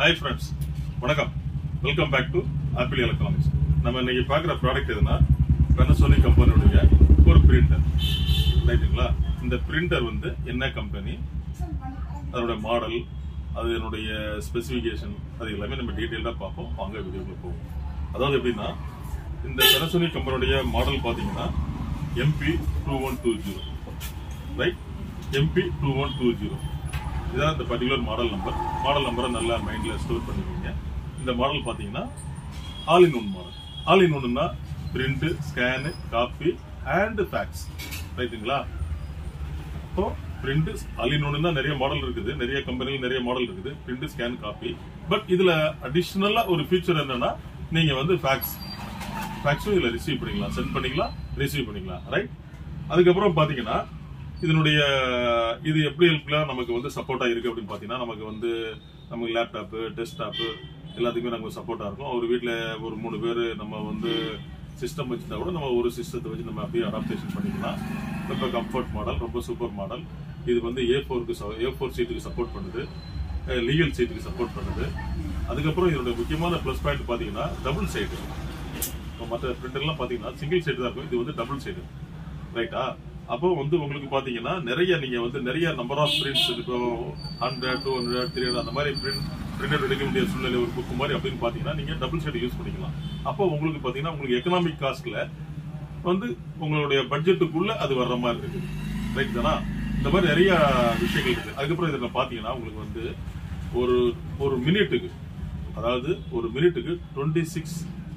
Hi friends, வணக்கம். Welcome back to Apple Electronics. நம்ம இன்னைக்கு பார்க்குற ப்ராடக்ட் எதுனா Panasonic கம்பெனியோட ஒரு பிரிண்டர். ரைட்டுங்களா? இந்த பிரிண்டர் வந்து என்ன கம்பெனி, அதோட மாடல், அதனுடைய ஸ்பெசிஃபிகேஷன், அது எல்லாமே நம்ம டீட்டெயிலாக பார்ப்போம். வாங்க வீடியோக்குள்ள போவோம். அதாவது எப்படின்னா, இந்த Panasonic கம்பெனியோட மாடல் பார்த்தீங்கன்னா mb2120, ரைட்? mb2120 இதான் இந்த பர்டிகுலர் மாடல் நம்பர். மாடல் நம்பரை நல்லா மைண்டில் ஸ்டோர் பண்ணிக்கோங்க. இந்த மாடல் பார்த்தீங்கன்னா all-in-one model. all-in-one print, scan, copy and fax. ரைட்டுங்களா? இப்போ பிரிண்ட் all-in-one நிறைய மாடல் இருக்குது, நிறைய கம்பெனியில் நிறைய மாடல் இருக்குது, பிரிண்ட், ஸ்கேன், காப்பி. பட் இதுல அடிஷ்னலா ஒரு ஃபீச்சர் என்னன்னா, நீங்க வந்து ஃபேக்ஸும் இதுல ரிசீவ் பண்ணிக்கலாம், சென்ட் பண்ணிக்கலாம், ரிசீவ் பண்ணிக்கலாம். ரைட்? அதுக்கப்புறம் பாத்தீங்கன்னா இது எப்படி ஹெல்ப்லாம் நமக்கு வந்து சப்போர்ட்டா இருக்கு அப்படின்னு பாத்தீங்கன்னா, நமக்கு லேப்டாப்பு, டெஸ்க்டாப்பு எல்லாத்துக்குமே நமக்கு சப்போர்ட்டா இருக்கும். ஒரு வீட்டுல ஒரு 3 பேர் நம்ம வந்து சிஸ்டம் வச்சிருந்தா கூட நம்ம ஒரு சிஸ்டத்தை வச்சு நம்ம அப்படியே அடாப்டேஷன் பண்ணிக்கலாம். ரொம்ப கம்ஃபர்ட் மாடல், ரொம்ப சூப்பர் மாடல். இது வந்து A4 சீட்டுக்கு சப்போர்ட் பண்ணுது, லீகல் சீட்டுக்கு சப்போர்ட் பண்ணுது. அதுக்கப்புறம் இதோட முக்கியமான பிளஸ் பாயிண்ட் பாத்தீங்கன்னா டபுள் சைடு. இப்போ மற்ற பிரிண்டர்லாம் பாத்தீங்கன்னா சிங்கிள் சைடு தான் இருக்கும், இது வந்து டபுள் சைடு. ரைட்டா? அப்போ வந்து உங்களுக்கு பாத்தீங்கன்னா நிறைய நம்பர் ஆஃப் பிரிண்ட்ஸ், இப்போ 100, 200, 300 அந்த மாதிரி பிரிண்டர் எடுக்க வேண்டிய சூழ்நிலை ஒரு புக் மாதிரி அப்படின்னு பாத்தீங்கன்னா நீங்க டபுள் சைடு யூஸ் பண்ணிக்கலாம். அப்போ உங்களுக்கு பாத்தீங்கன்னா உங்களுக்கு எக்கனாமிக் காஸ்ட்ல வந்து உங்களுடைய பட்ஜெட்டுக்குள்ள அது வர்ற மாதிரி இருக்கு. ரைட் தானா? இந்த மாதிரி நிறைய விஷயங்கள் இருக்கு. அதுக்கப்புறம் இதுல பாத்தீங்கன்னா உங்களுக்கு வந்து ஒரு மினிட்டுக்கு, அதாவது ஒரு மினிட்டுக்கு 26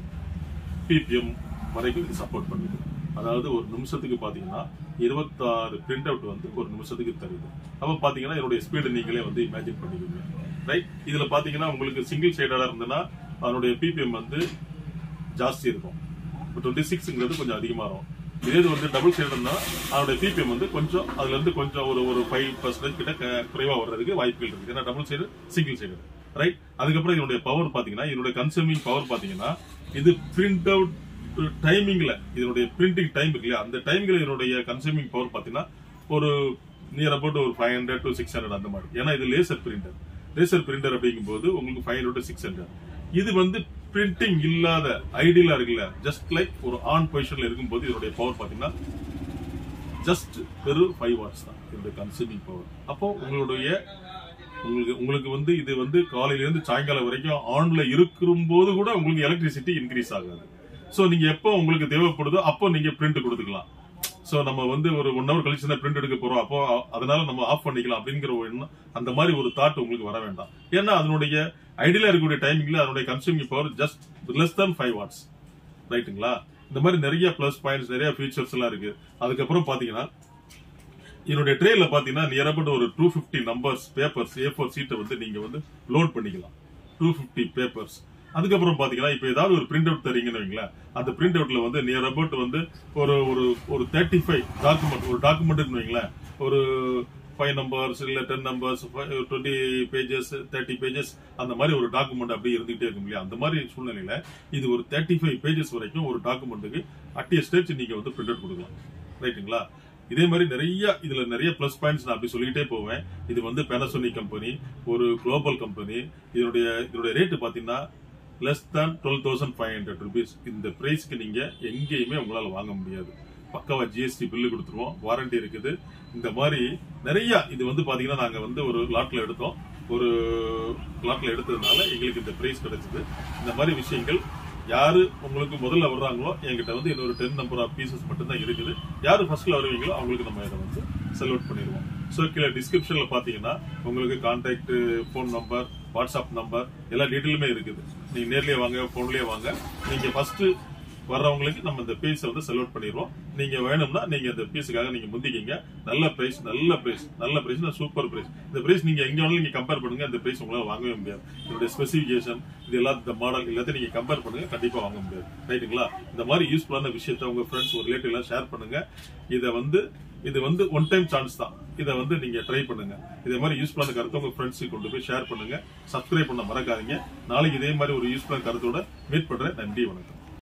ppm வரைக்கும் இது சப்போர்ட் பண்ணுது. அதாவது ஒரு நிமிஷத்துக்கு பாத்தீங்கன்னா 26 பிரிண்ட் அவுட் வந்து ஒரு நிமிஷத்துக்கு தருது. அப்ப பாத்தீங்கன்னா இதனுடைய ஸ்பீடு நீங்களே வந்து இமேஜின் பண்ணிக்கோங்க. ரைட்? இதுல பாத்தீங்கன்னா உங்களுக்கு சிங்கிள் சைடடா இருந்ததுன்னா அதனுடைய பிபிஎம் வந்து ஜாஸ்தி இருக்கும், 26ங்கிறது கொஞ்சம் அதிகமா இருக்கும். இதே வந்து டபுள் சைடுனா அதனுடைய பிபிஎம் வந்து கொஞ்சம் அதுல இருந்து கொஞ்சம் ஒரு 5% கிட்ட குறைவா வர்றதுக்கு வாய்ப்புகள் இருக்கு. ஏன்னா double side, single side. Right? அதுக்கப்புறம் இதனுடைய பவர் பாத்தீங்கன்னா, இதனுடைய கன்சூமிங் பவர் பாத்தீங்கன்னா, இது பிரிண்ட் அவுட் டைமிங்ல, இதனுடைய பிரிண்டிங் டைம் இருக்கு இல்லையா, அந்த டைம்ல இதனுடைய கன்சூமிங் பவர் பாத்தீங்கன்னா ஒரு நியர் அபவுட் ஒரு 500 to 600 அந்த மாதிரி. ஏன்னா இது லேசர் பிரிண்டர் அப்படிங்கும் போது உங்களுக்கு 500 to 600. இது வந்து பிரிண்டிங் இல்லாத ஐடியலா இருக்குல்ல, ஜஸ்ட் லைக் ஒரு ஆன் பொசிஷன்ல இருக்கும்போது இதனுடைய பவர் பாத்தீங்கன்னா ஜஸ்ட் வெறும் 5 வாட்ஸ் தான் இதனுடைய கன்சூமிங் பவர். அப்போ உங்களுக்கு வந்து இது வந்து காலையில இருந்து சாயங்காலம் வரைக்கும் ஆன்ல இருக்கும் போது கூட உங்களுக்கு எலக்ட்ரிசிட்டி இன்க்ரீஸ் ஆகாது. சோ நீங்க எப்போ உங்களுக்கு தேவைப்படுதோ அப்போ நீங்க பிரிண்ட் கொடுத்துக்கலாம். சோ நம்ம வந்து ஒரு 1 hour கழிச்சு தான் பிரிண்ட் எடுக்க போறோம், அப்போ அதனால நம்ம ஆஃப் பண்ணிக்கலாம் அப்படிங்கிற ஒரு எண்ணம், அந்த மாதிரி ஒரு தாட் உங்களுக்கு வர வேண்டாம். ஏன்னா அதனுடைய ஐடியலா இருக்கக்கூடிய டைமிங்ல அதனுடைய consuming power just less than 5 watts. ரைட்டுங்களா? இந்த மாதிரி நிறைய பிளஸ் பாயிண்ட்ஸ், நிறைய ஃபீச்சர்ஸ் எல்லாம் இருக்கு. அதுக்கப்புறம் பாத்தீங்கன்னா என்னுடைய ட்ரேல பாத்தீங்கன்னா நியர் அபவுட் ஒரு 250 நம்பர்ஸ் பேப்பர்ஸ் A4 சீட்டை வந்து நீங்க வந்து லோட் பண்ணிக்கலாம். 250 பேப்பர்ஸ். அதுக்கப்புறம் பாத்தீங்கன்னா இப்ப ஏதாவது ஒரு பிரிண்ட் அவுட் தரீங்கன்னு வைங்களேன், அந்த பிரிண்ட் அவுட்ல வந்து நியர் அபவுட் வந்து ஒரு 35 டாக்குமெண்ட் வைங்களேன், ஒரு 5 நம்பர்ஸ் இல்ல 10 நம்பர்ஸ், 20 பேஜஸ், 30 பேஜஸ் அந்த மாதிரி ஒரு டாக்குமெண்ட் அப்படியே இருந்துகிட்டே இருக்கும் இல்லையா. அந்த மாதிரி சூழ்நிலையில இது ஒரு 35 பேஜஸ் வரைக்கும் ஒரு டாக்குமெண்ட்டுக்கு அட் எ ஸ்டேஜ் நீங்க வந்து பிரிண்ட் அவுட் கொடுக்கலாம். ரைட்டுங்களா? இதே மாதிரி இதுல நிறைய பிளஸ் பாயிண்ட்ஸ் நான் அப்படி சொல்லிக்கிட்டே போவேன். இது வந்து Panasonic கம்பெனி, ஒரு குளோபல் கம்பெனி. இதனுடைய ரேட் பாத்தீங்கன்னா less than 12,500 rupees. இந்த பிரைஸ்க்கு நீங்க எங்கேயுமே உங்களால வாங்க முடியாது. பக்காவா ஜிஎஸ்டி பில்லு கொடுத்துருவோம், வாரண்டி இருக்குது. இந்த மாதிரி நிறைய இது வந்து பாத்தீங்கன்னா நாங்க வந்து ஒரு லாட்ல எடுத்ததுனால எங்களுக்கு இந்த பிரைஸ் கிடைச்சது. இந்த மாதிரி விஷயங்கள் யாரு உங்களுக்கு முதல்ல வர்றாங்களோ என்கிட்ட வந்து இன்னொரு 10 நம்பர் ஆஃப் பீசஸ் மட்டும் தான் இருக்குது. யாரு ஃபர்ஸ்ட்ல வருவீங்களோ அவங்களுக்கு நம்ம இதை வந்து செல் அவுட் பண்ணிடுவோம். ஸோ கீழே டிஸ்கிரிப்ஷன்ல பாத்தீங்கன்னா உங்களுக்கு contact, phone number, WhatsApp number எல்லா டீட்டெயிலுமே இருக்குது. நீங்க நேர்லயே வாங்க, போன்லயே வாங்க. நீங்க ஃபர்ஸ்ட் வர்றவங்களுக்கு நம்ம இந்த பீஸை வந்து செல் அவுட் பண்ணிடுவோம். நீங்க வேணும்னா நீங்க இந்த பீஸுக்காக நீங்க முந்திக்கிங்க. நல்ல பிரைஸ், சூப்பர் பிரைஸ். இந்த பிரைஸ் நீங்க எங்க வேணாலும் நீங்க கம்பேர் பண்ணுங்க, இந்த பிரைஸ் உங்களால வாங்கவே முடியாது. இதோட ஸ்பெசிபிகேஷன், இது எல்லாம், இந்த மாடல் எல்லாத்தையும் நீங்க கம்பேர் பண்ணுங்க, கண்டிப்பா வாங்க முடியாது. ரைட்டுங்களா? இந்த மாதிரி யூஸ்ஃபுல்லான விஷயத்த உங்க ஃப்ரெண்ட்ஸ், ஒரு ரிலேட்டிவ் எல்லாம் ஷேர் பண்ணுங்க. இது வந்து ஒன் டைம் சான்ஸ் தான். இதை வந்து நீங்க ட்ரை பண்ணுங்க. இதே மாதிரி யூஸ்ஃபுல்லான கருத்தை உங்க ஃப்ரெண்ட்ஸுக்கு கொண்டு போய் ஷேர் பண்ணுங்க. சப்ஸ்கிரைப் பண்ண மறக்காதீங்க. நாளைக்கு இதே மாதிரி ஒரு யூஸ்ஃபுல்லான கருத்தோட மீட் பண்றேன். நன்றி, வணக்கம்.